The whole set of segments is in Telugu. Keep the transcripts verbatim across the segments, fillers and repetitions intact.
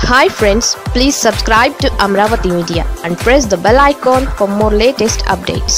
Hi friends, please subscribe to Amaravathi Media and press the bell icon for more latest updates.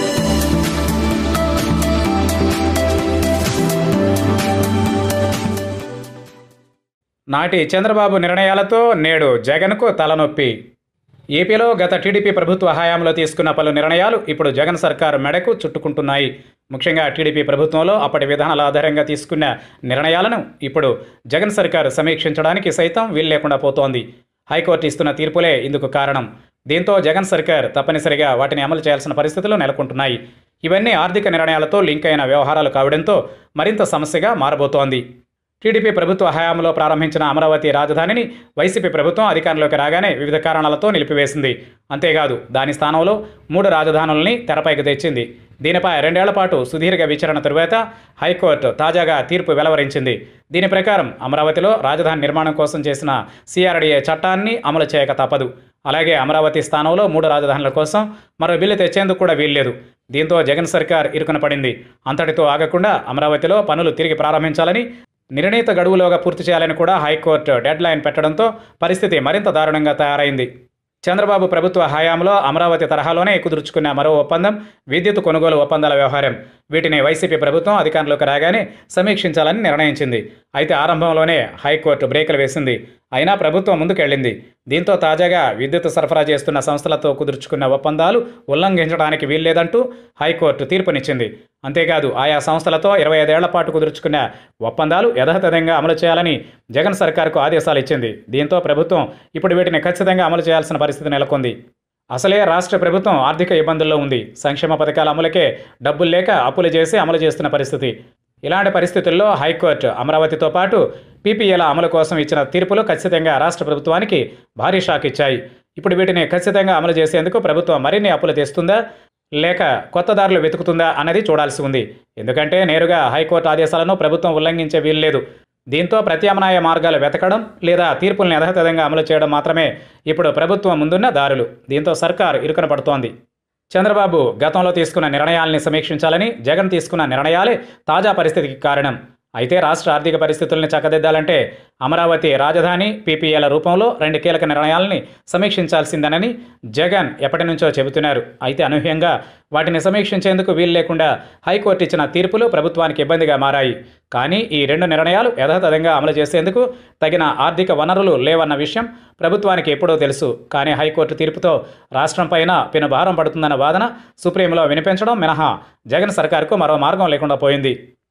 నాటి చంద్రబాబు నిర్ణయాలతో నేడు జగన్కు తలనొప్పి. ఏపీలో గత టీడీపీ ప్రభుత్వ హయాంలో తీసుకున్న పలు నిర్ణయాలు ఇప్పుడు జగన్ సర్కారు మెడకు చుట్టుకుంటున్నాయి. ముఖ్యంగా టీడీపీ ప్రభుత్వంలో అప్పటి విధానాల ఆధారంగా తీసుకున్న నిర్ణయాలను ఇప్పుడు జగన్ సర్కారు సమీక్షించడానికి సైతం వీలు లేకుండా పోతోంది. హైకోర్టు ఇస్తున్న తీర్పులే ఇందుకు కారణం. దీంతో జగన్ సర్కార్ తప్పనిసరిగా వాటిని అమలు చేయాల్సిన పరిస్థితులు నెలకొంటున్నాయి. ఇవన్నీ ఆర్థిక నిర్ణయాలతో లింక్ అయిన వ్యవహారాలు కావడంతో మరింత సమస్యగా మారబోతోంది. టీడీపీ ప్రభుత్వ హయాంలో ప్రారంభించిన అమరావతి రాజధానిని వైసీపీ ప్రభుత్వం అధికారంలోకి రాగానే వివిధ కారణాలతో నిలిపివేసింది. అంతేకాదు దాని స్థానంలో మూడు రాజధానుల్ని తెరపైకి తెచ్చింది. దీనిపై రెండేళ్ల పాటు సుదీర్ఘ విచారణ తరువాత హైకోర్టు తాజాగా తీర్పు వెలువరించింది. దీని ప్రకారం అమరావతిలో రాజధాని నిర్మాణం కోసం చేసిన సిఆర్డీఏ చట్టాన్ని అమలు చేయక తప్పదు. అలాగే అమరావతి స్థానంలో మూడు రాజధానుల కోసం మరో బిల్లు తెచ్చేందుకు కూడా వీల్లేదు. దీంతో జగన్ సర్కార్ ఇరుకున పడింది. అంతటితో ఆగకుండా అమరావతిలో పనులు తిరిగి ప్రారంభించాలని, నిర్ణీత గడువులోగా పూర్తి చేయాలని కూడా హైకోర్టు డెడ్ లైన్ పెట్టడంతో పరిస్థితి మరింత దారుణంగా తయారైంది. చంద్రబాబు ప్రభుత్వ హయాంలో అమరావతి తరహాలోనే కుదుర్చుకున్న మరో ఒప్పందం విద్యుత్ కొనుగోలు ఒప్పందాల వ్యవహారం. వీటిని వైసీపీ ప్రభుత్వం అధికారంలోకి రాగానే సమీక్షించాలని నిర్ణయించింది. అయితే ఆరంభంలోనే హైకోర్టు బ్రేకులు వేసింది. అయినా ప్రభుత్వం ముందుకెళ్లింది. దీంతో తాజాగా విద్యుత్ సరఫరా చేస్తున్న సంస్థలతో కుదుర్చుకున్న ఒప్పందాలు ఉల్లంఘించడానికి వీల్లేదంటూ హైకోర్టు తీర్పునిచ్చింది. అంతేకాదు ఆయా సంస్థలతో ఇరవై ఐదేళ్ల పాటు కుదుర్చుకున్న ఒప్పందాలు యథాతథంగా అమలు చేయాలని జగన్ సర్కార్కు ఆదేశాలు ఇచ్చింది. దీంతో ప్రభుత్వం ఇప్పుడు వీటిని ఖచ్చితంగా అమలు చేయాల్సిన పరిస్థితి నెలకొంది. అసలే రాష్ట్ర ప్రభుత్వం ఆర్థిక ఇబ్బందుల్లో ఉంది. సంక్షేమ పథకాల అమలుకే డబ్బులు లేక అప్పులు చేసి అమలు చేస్తున్న పరిస్థితి. ఇలాంటి పరిస్థితుల్లో హైకోర్టు అమరావతితో పాటు పీపీఏల అమలు కోసం ఇచ్చిన తీర్పులు ఖచ్చితంగా రాష్ట్ర ప్రభుత్వానికి భారీ షాక్ ఇచ్చాయి. ఇప్పుడు వీటిని ఖచ్చితంగా అమలు చేసేందుకు ప్రభుత్వం మరిన్ని అప్పులు తెస్తుందా లేక కొత్త దారులు వెతుకుతుందా అన్నది చూడాల్సి ఉంది. ఎందుకంటే నేరుగా హైకోర్టు ఆదేశాలను ప్రభుత్వం ఉల్లంఘించే వీల్లేదు. దీంతో ప్రత్యామ్నాయ మార్గాలు వెతకడం లేదా తీర్పుల్ని యథాతథంగా అమలు చేయడం మాత్రమే ఇప్పుడు ప్రభుత్వం ముందున్న దారులు. దీంతో సర్కార్ ఇరుకున పడుతోంది. చంద్రబాబు గతంలో తీసుకున్న నిర్ణయాల్ని సమీక్షించాలని జగన్ తీసుకున్న నిర్ణయాలే తాజా పరిస్థితికి కారణం. అయితే రాష్ట్ర ఆర్థిక పరిస్థితుల్ని చక్కదిద్దాలంటే అమరావతి రాజధాని పీపీఏల రూపంలో రెండు కీలక నిర్ణయాలని సమీక్షించాల్సిందనని జగన్ ఎప్పటి నుంచో చెబుతున్నారు. అయితే అనూహ్యంగా వాటిని సమీక్షించేందుకు వీలు లేకుండా హైకోర్టు ఇచ్చిన తీర్పులు ప్రభుత్వానికి ఇబ్బందిగా మారాయి. కానీ ఈ రెండు నిర్ణయాలు యథాతథంగా అమలు చేసేందుకు తగిన ఆర్థిక వనరులు లేవన్న విషయం ప్రభుత్వానికి ఎప్పుడో తెలుసు. కానీ హైకోర్టు తీర్పుతో రాష్ట్రం పైన పెను భారం పడుతుందన్న వాదన సుప్రీంలో వినిపించడం మినహా జగన్ సర్కార్కు మరో మార్గం లేకుండా పోయింది.